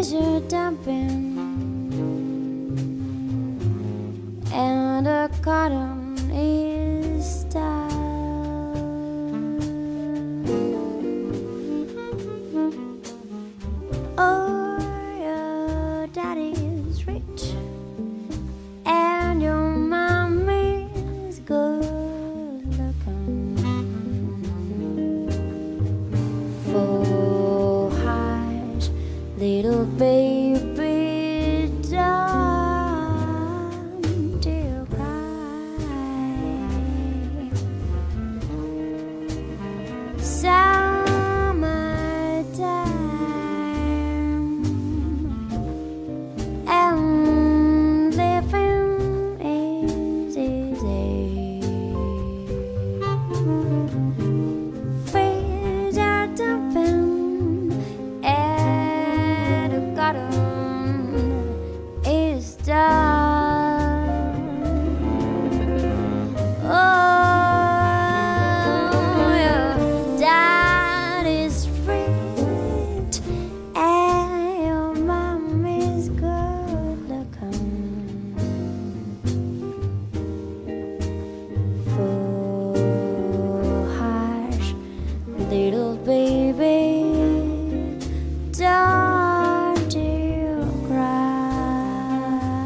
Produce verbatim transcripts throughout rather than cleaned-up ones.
fish are dumping, and the cotton is down. Oh, your daddy's rich, and your mommy's good looking. Full heart, little baby, don't you cry. Summertime, and living is easy. Fish are dumping, and the cotton is done. Oh, your dad is rich, and your mom is good looking. Full heart, little baby, don't you cry.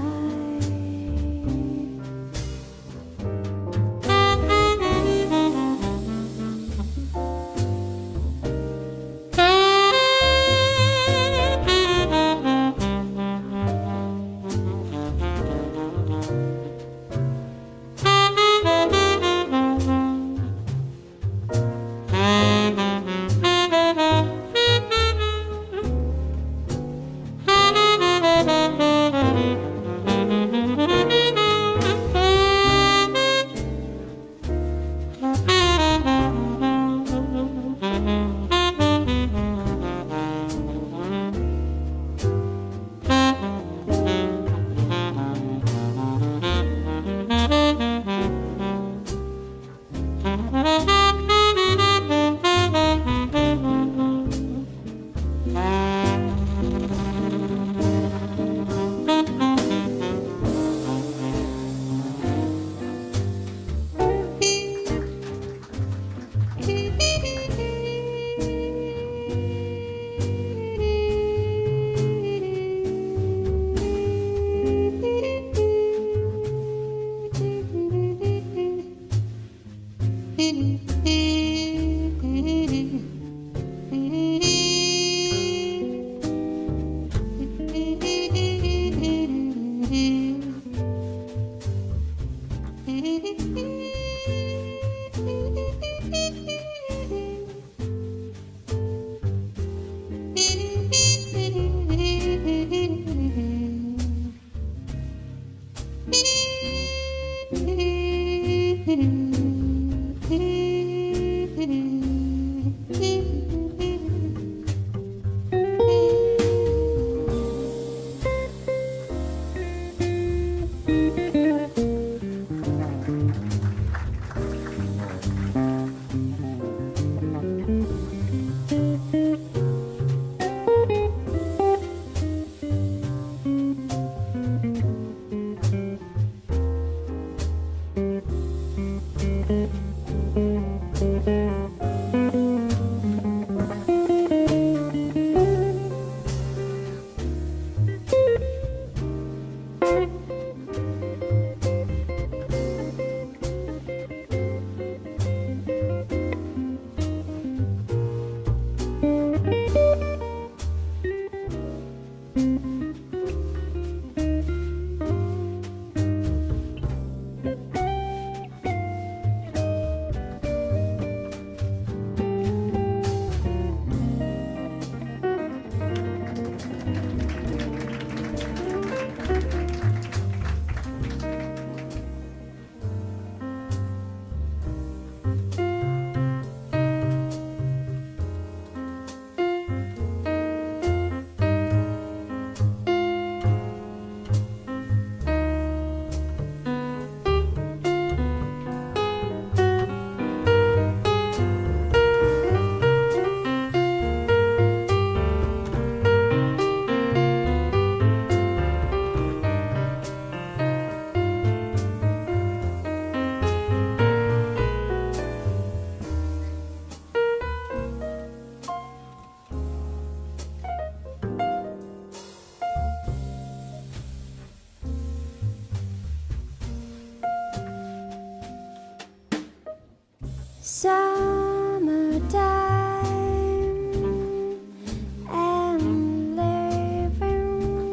summertime and living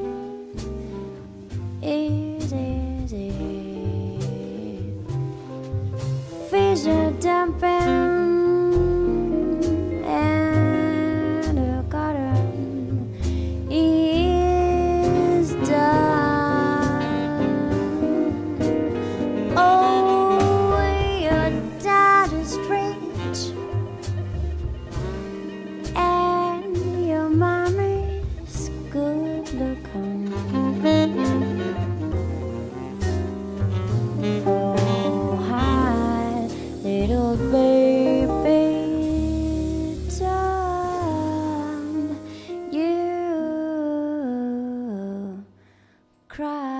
is easy. Fish are dumping and the garden is done. Oh, your dad is rich and your mommy's good looking. Oh, hi, little baby, don't you cry.